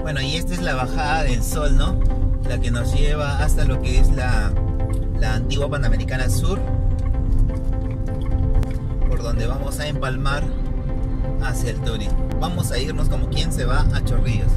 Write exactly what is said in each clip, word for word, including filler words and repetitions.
Bueno, y esta es la bajada del Sol, ¿no? La que nos lleva hasta lo que es la, la antigua Panamericana Sur, por donde vamos a empalmar hacia el Turing. Vamos a irnos como quien se va a Chorrillos,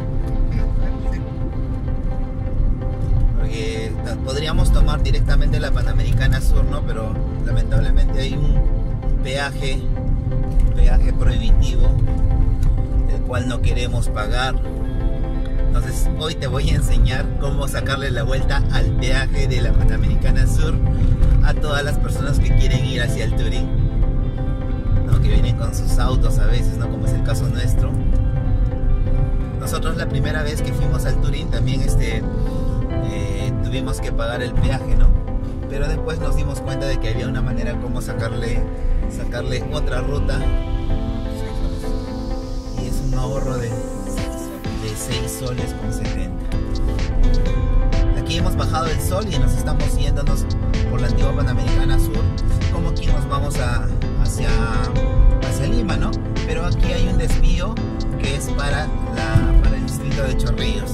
porque podríamos tomar directamente la Panamericana Sur, ¿no? Pero lamentablemente hay un, un peaje, un peaje prohibitivo, el cual no queremos pagar. Entonces hoy te voy a enseñar cómo sacarle la vuelta al peaje de la Panamericana Sur a todas las personas que quieren ir hacia el Turing, ¿no? Que vienen con sus autos a veces, ¿no? Como es el caso nuestro. Nosotros la primera vez que fuimos al Turing también este, eh, tuvimos que pagar el peaje, ¿no? Pero después nos dimos cuenta de que había una manera como sacarle, sacarle otra ruta, y es un ahorro de seis soles con setenta. Aquí hemos bajado el Sol y nos estamos yéndonos por la antigua Panamericana Sur, como aquí nos vamos a, hacia, hacia Lima, ¿no? Pero aquí hay un desvío que es para, la, para el distrito de Chorrillos.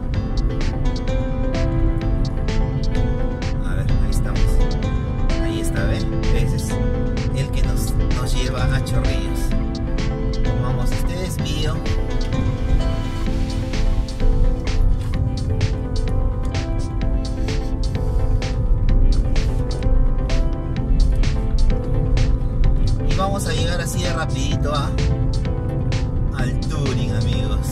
A ver, ahí estamos. Ahí está, ¿ven? Ese es el que nos, nos lleva a Chorrillos. Tomamos este desvío. Vamos a llegar así de rapidito a, al Turing, amigos.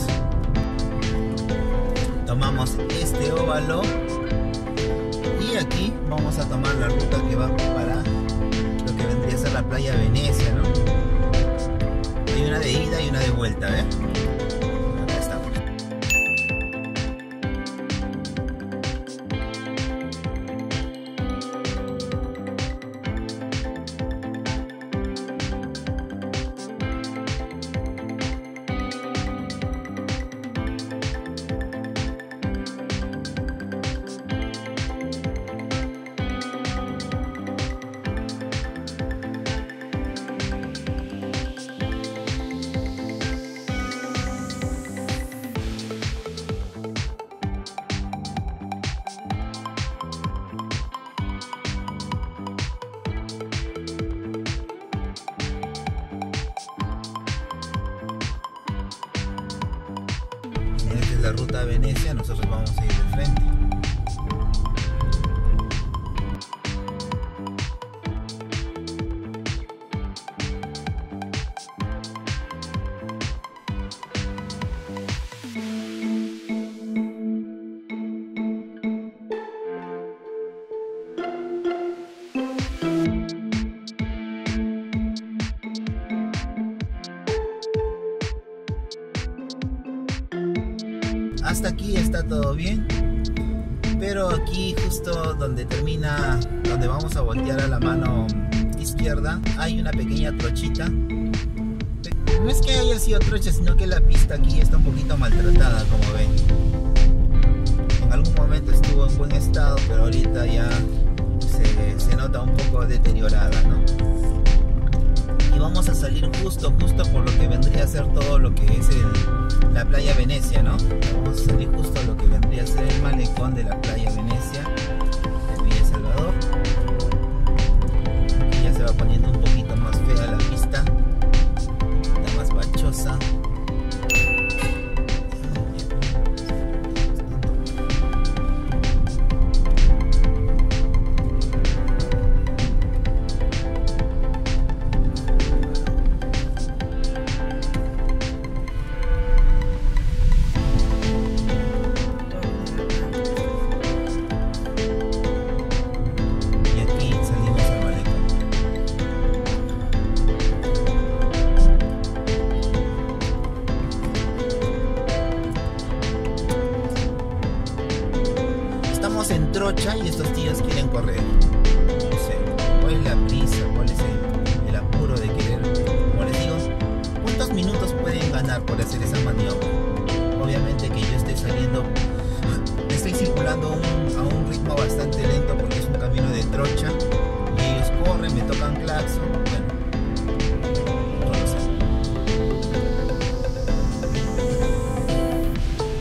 Tomamos este óvalo y aquí vamos a tomar la ruta que va para lo que vendría a ser la playa Venecia, ¿no? Hay una de ida y una de vuelta, ¿eh? Acá estamos. Esta es la ruta a Venecia, nosotros vamos a ir de frente. Hasta aquí está todo bien, pero aquí justo donde termina, donde vamos a voltear a la mano izquierda, hay una pequeña trochita. No es que haya sido trocha, sino que la pista aquí está un poquito maltratada, como ven. En algún momento estuvo en buen estado, pero ahorita ya se, se nota un poco deteriorada, ¿no? Y vamos a salir justo, justo por lo que vendría a ser todo lo que es el, la playa Venecia, ¿no? Vamos a salir justo a lo que vendría a ser el malecón de la playa Venecia, de Villa Salvador. Aquí ya se va poniendo un poquito más fea la pista, está más bachosa. En trocha y estos tíos quieren correr. No sé, cuál es la prisa, cuál es el, el apuro de querer. Como les digo, ¿cuántos minutos pueden ganar por hacer esa maniobra? Obviamente que yo estoy saliendo, estoy circulando un, a un ritmo bastante lento porque es un camino de trocha y ellos corren, me tocan claxon. Bueno, no lo sé.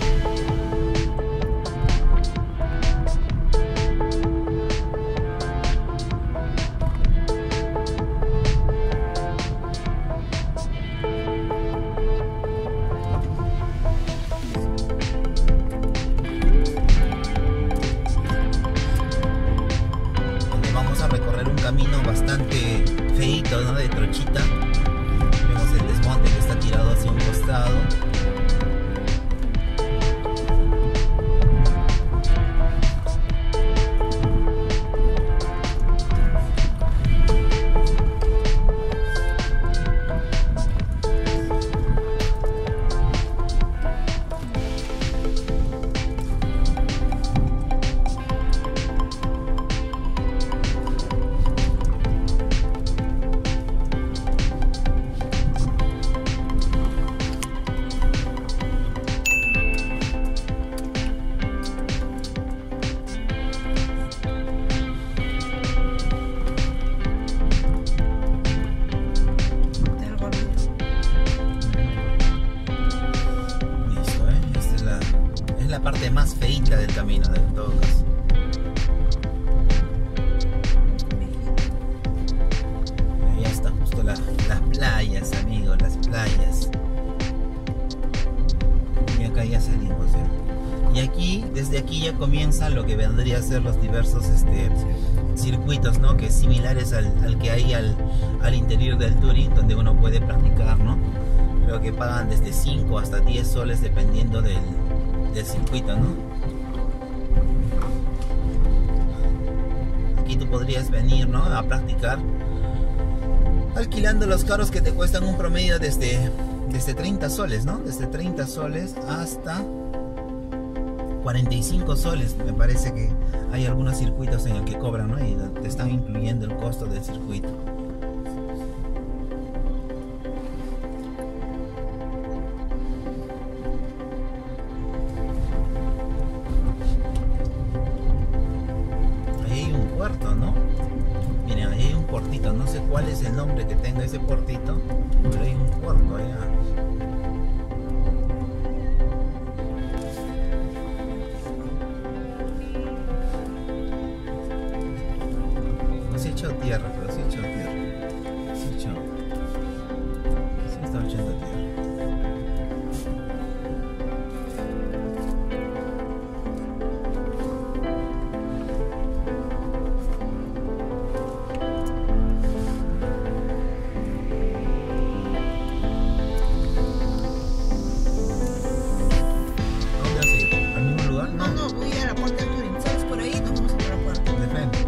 parte más feita del camino, en todo caso. Allá está justo la, las playas, amigos, las playas. Y acá ya salimos ya. Y aquí, desde aquí ya comienza lo que vendría a ser los diversos este, circuitos, ¿no? Que similares al, al que hay al, al interior del Touring, donde uno puede practicar, ¿no? Creo que pagan desde cinco hasta diez soles dependiendo del, del circuito, ¿no? Aquí tú podrías venir, ¿no? A practicar alquilando los carros que te cuestan un promedio desde, desde treinta soles, ¿no? Desde treinta soles hasta cuarenta y cinco soles. Me parece que hay algunos circuitos en el que cobran, ¿no? Y te están incluyendo el costo del circuito. Ahí hay un puerto, ¿no? Miren, ahí hay un puertito. No sé cuál es el nombre que tenga ese puertito, pero hay un puerto allá. Tierra, pero sí echó tierra. Sí echó. Sí está echando tierra. ¿Dónde vas a ir? ¿Al mismo lugar? No, no, voy a ir a la puerta del Touring. ¿Sabes? Por ahí nos vamos a ir a la puerta. De frente.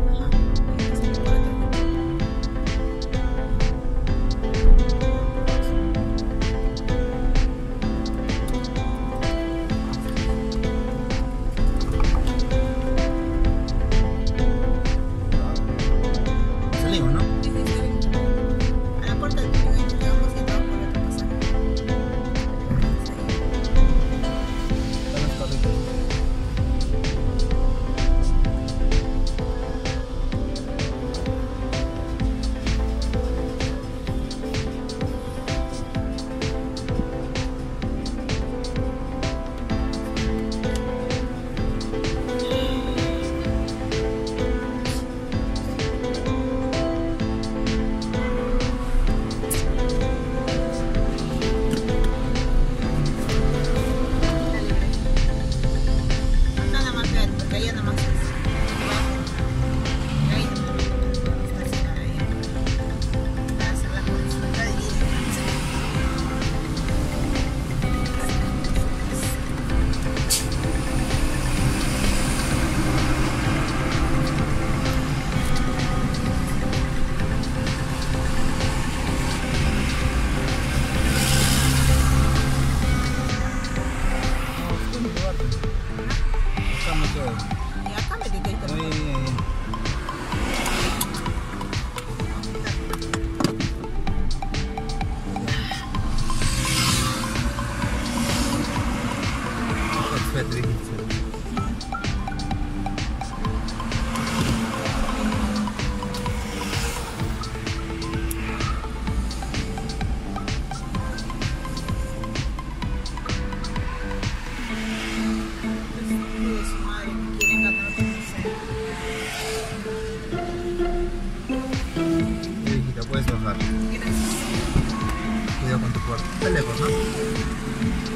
Puedes bajar. Cuidado con tu puerta. Está lejos, ¿no?